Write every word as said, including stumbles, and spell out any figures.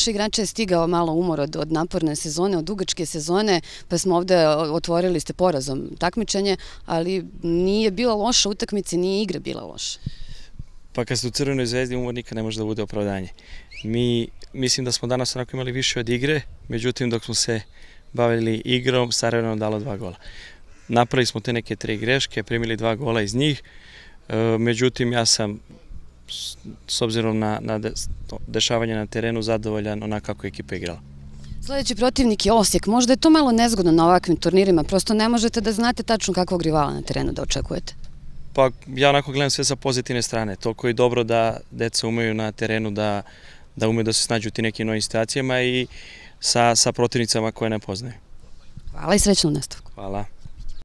naše igrače je stigao malo umor od, od naporne sezone, od dugačke sezone, pa smo ovde otvorili ste porazom takmičenje, ali nije bila loša utakmica, nije igra bila loša. Pa kad ste u Crvenoj zvezdi, umor nikad ne može da bude opravdanje. Mi, mislim da smo danas onako imali više od igre, međutim dok smo se bavili igrom, Sarajevo nam dalo dva gola. Napravili smo te neke tri greške, primili dva gola iz njih, međutim ja sam s obzirom na, na dešavanje na terenu zadovoljan onako kako je ekipa igrala. Sljedeći protivnik je Osijek. Možda je to malo nezgodno na ovakvim turnirima, prosto ne možete da znate tačno kakvog rivala na terenu da očekujete. Pa ja onako gledam sve sa pozitivne strane. Toliko je dobro da deca umeju na terenu da, da umeju da se snađu u ti nekim novim situacijama i sa, sa protivnicama koje ne poznaju. Hvala i srećno u nastavku. Hvala.